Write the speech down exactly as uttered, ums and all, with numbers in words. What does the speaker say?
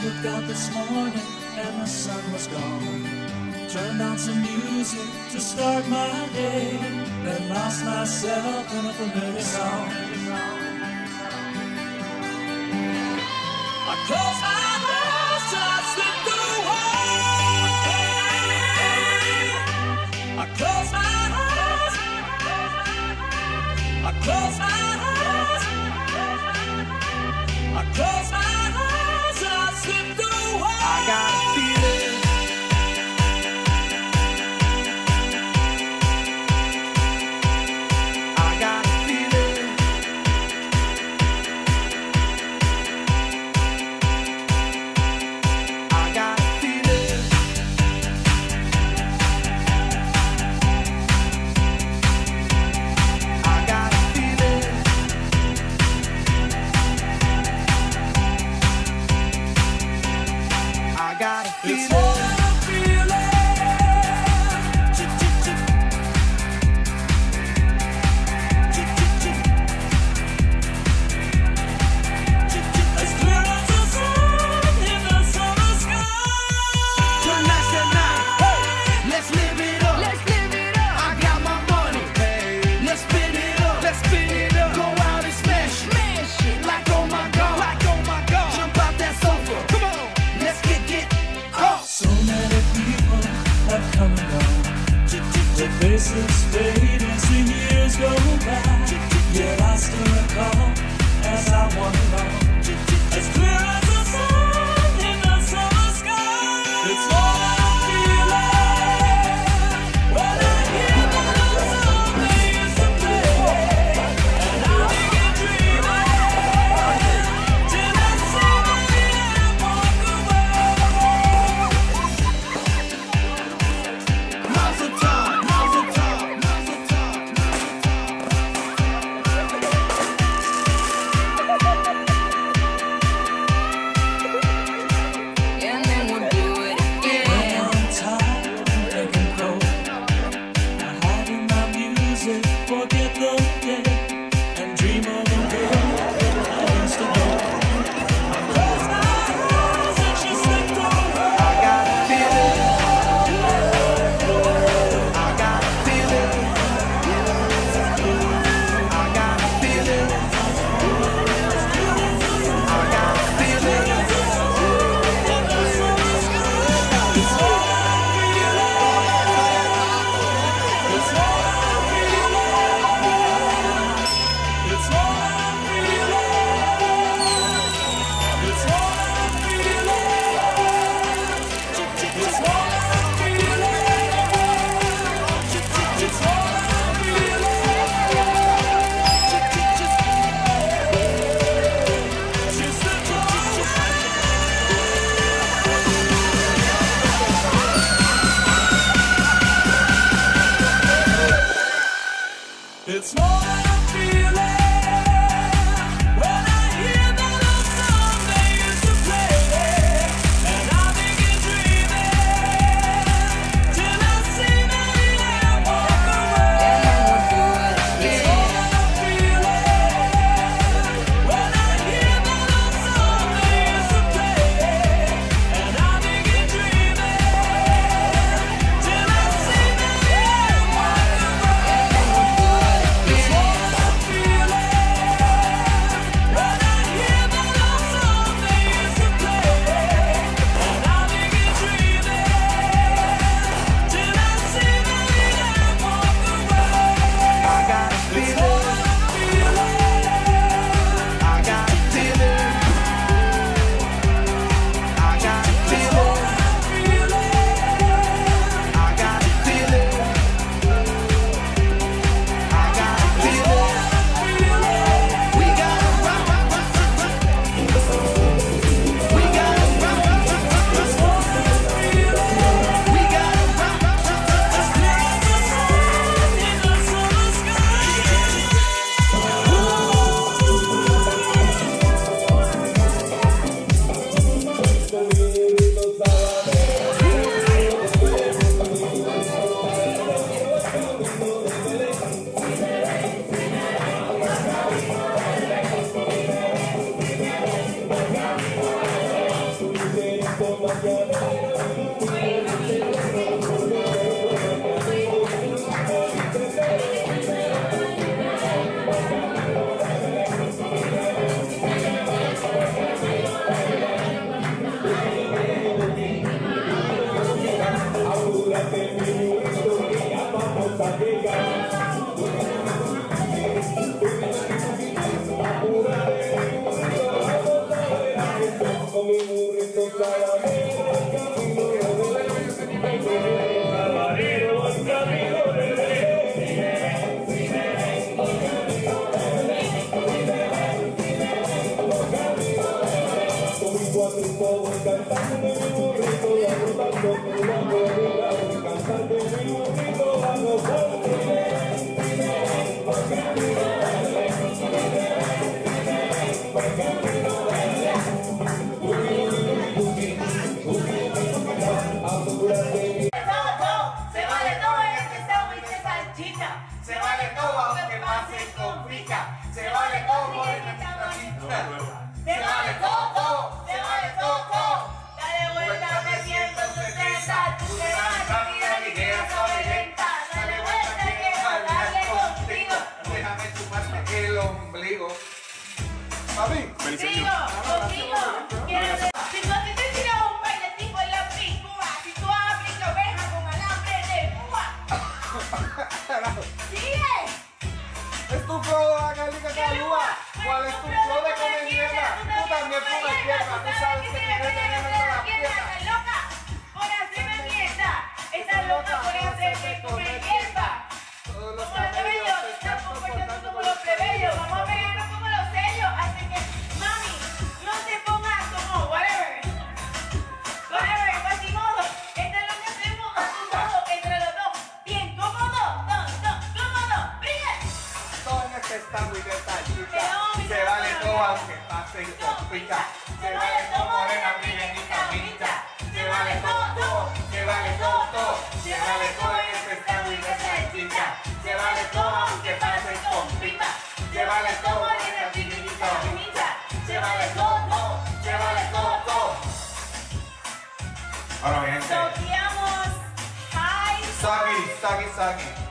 looked out this morning and the sun was gone. Turned on some music to start my day, then lost myself in a familiar song. I close my eyes, I slipped away. I close my eyes, I close my eyes, I close my eyes, I slipped away. I got a feeling. Faces fade as the years go by, yet I still recall as I wander on, as clear as the sun in the summer sky. It's what I'm feeling when I hear the song they used to play, and I begin dreaming till I see my hand walk away. Mazel tov. Forget the day and dream of the girl I used to know. I closed my eyes and she slipped away. I got a feeling. I got a feeling. I got a feeling. I got a feeling. It's what I'm feeling. It's what It's more than I'm feeling when I hear the love song they used to play, and I begin dreaming till I see my hand walk away. It's more than I'm feeling when I hear the love song they used to play, and I begin dreaming till I see my hand walk away. It's what I'm tu flow, Angélica Calúa? ¿Cuál es tu flow de comer mierda? Tú también comes mierda, tú sabes que tienes que tener la pierna. Estás loca por hacerme mierda. Estás loca por hacerme comer hierba. Todos los Como los cabellos plebeyos, se están están comportando comportando como los plebeyos. Vamos a pegarnos como los sellos. Así que, mami, no te pongas como whatever. Whatever, pues ni modo. Esto es lo que hacemos a tu modo, entre los dos. Bien cómodo, no, no, cómodo. Brilla. Toña que está muy detallita. Pero, mi Se vale amor, todo mi aunque pase con pica. Se vale todo morena, primerita, pinta. Se vale todo, se vale todo, se vale todo en que está muy detallita. Se vale todo aunque pase con pica. Se vale todo morena, primerita, pinta. Se vale todo, se vale todo. Ahora mi gente. Toqueamos high. Sagi, sagi, sagi.